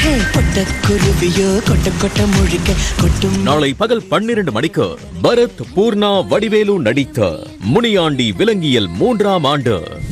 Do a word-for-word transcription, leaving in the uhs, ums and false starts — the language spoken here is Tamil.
குருவியோ கொட்ட கொட்ட முழிக்க கொட்டும். நாளை பகல் பன்னிரண்டு மணிக்கு பரத் பூர்ணா வடிவேலு நடித்த முனியாண்டி விலங்கியல் மூன்றாம் ஆண்டு.